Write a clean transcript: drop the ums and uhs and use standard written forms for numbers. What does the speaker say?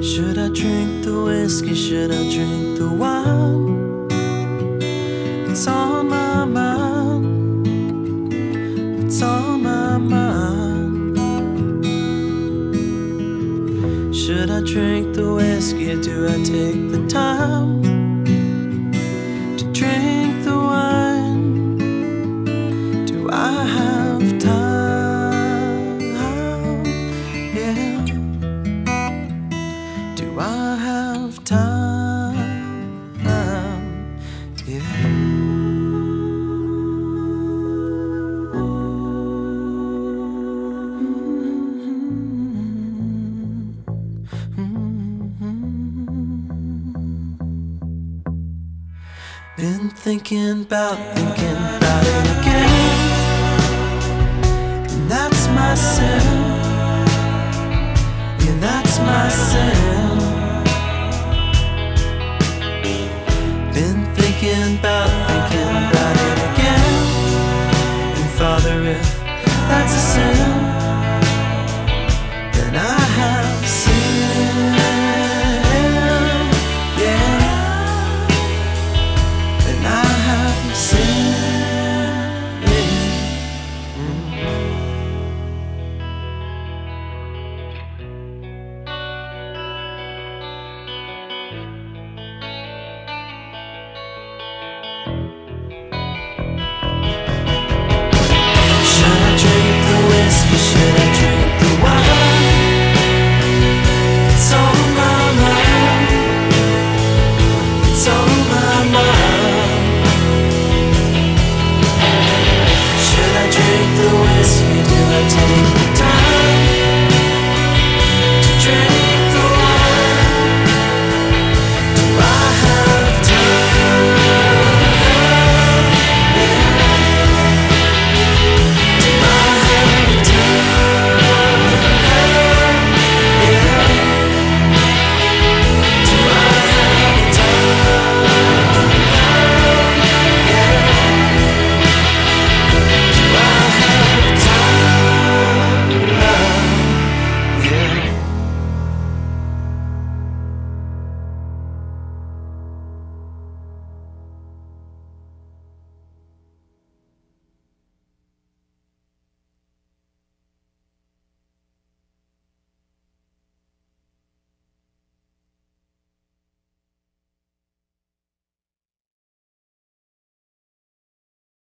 Should I drink the whiskey? Should I drink the wine? It's on my mind. It's on my mind. Should I drink the whiskey or do I take the time to drink the wine? Do I have time? Yeah. Do I have time? Yeah. Been thinking about it again, and that's my sin. Yeah, that's my sin. Been thinking about it again. And Father, if that's a sin, then I have sinned. Yeah, then I have sinned. Yeah. Should I drink the whiskey? Should I drink